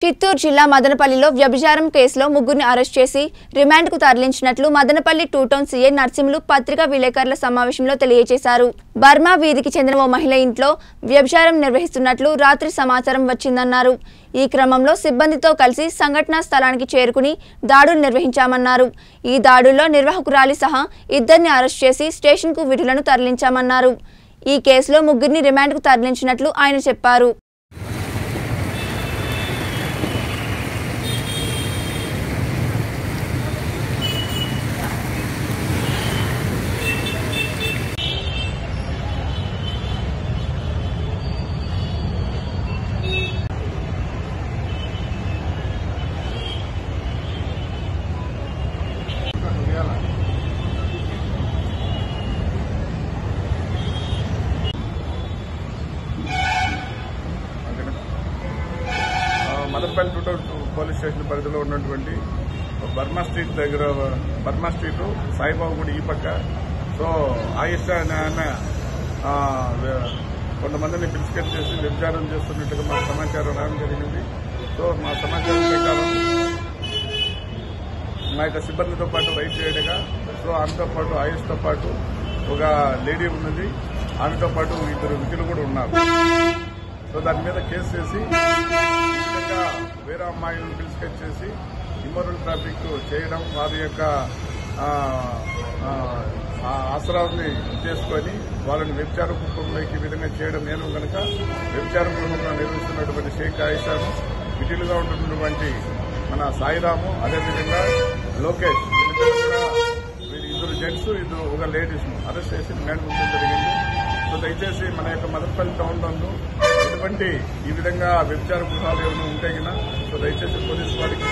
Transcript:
చిత్తూరు జిల్లా మదనపల్లిలో వ్యభిచారం కేసులో ముగ్గురిని అరెస్ట్ చేసి రిమాండ్కు తరలించినట్లు మదనపల్లి 2 టౌన్ సీఐ నర్సింహులు పత్రికా విలేకరుల సమావేశంలో తెలియజేశారు. బర్మా వీధికి చెందిన ఓ మహిళ ఇంట్లో వ్యభిచారం నిర్వహిస్తున్నట్లు రాత్రి సమాచారం వచ్చిందన్నారు. ఈ క్రమంలో సిబ్బందితో కలిసి సంఘటనా స్థలానికి చేరుకుని దాడులు నిర్వహించామన్నారు. ఈ దాడుల్లో నిర్వాహకురాలి సహా ఇద్దరిని అరెస్ట్ చేసి స్టేషన్కు విధులను తరలించామన్నారు. ఈ కేసులో ముగ్గురిని రిమాండ్కు తరలించినట్లు ఆయన చెప్పారు. మదనపల్లి 2 టౌన్ పోలీస్ స్టేషన్ పరిధిలో ఉన్నటువంటి బర్మా స్ట్రీట్ దగ్గర బర్మా స్ట్రీట్ సాయిబాబు గుడి ఈ పక్క. సో ఆయిష అనే ఆమె కొంతమందిని పిలిచికెట్ చేసి వ్యభిచారం చేస్తున్నట్టుగా మాకు సమాచారం రావడం జరిగింది. సో మా సమాచారం ప్రకారం మా యొక్క సిబ్బందితో పాటు రైడ్ చేయడగా, సో ఆమెతో పాటు ఆయిష్తో పాటు ఒక లేడీ ఉన్నది, ఆమెతో పాటు ఇద్దరు వ్యక్తులు కూడా ఉన్నారు. సో దాని మీద కేసు చేసి వేరే అమ్మాయిలను పిలిచికెట్ చేసి ఇమ్మోరల్ ట్రాఫిక్ చేయడం, వారి యొక్క ఆసరాన్ని చేసుకొని వాళ్ళని వ్యభిచార కుటుంబంలోకి ఈ విధంగా చేయడం నేను కనుక వ్యభిచార కుటుంబంలో నిర్వహిస్తున్నటువంటి షేక్ ఆయిషాను, విటిలుగా ఉంటున్నటువంటి మన సాయిరాము, అదేవిధంగా లోకేష్, ఇద్దరు జెంట్స్ ఒక లేడీస్ను అరెస్ట్ చేసి రిమాండ్ ఉంచడం జరిగింది. సో దయచేసి మన యొక్క మదనపల్లి టౌన్లో ఎటువంటి ఈ విధంగా వ్యభిచార గృహాలు ఏమైనా ఉంటే కినా సో దయచేసి పోలీసు వారికి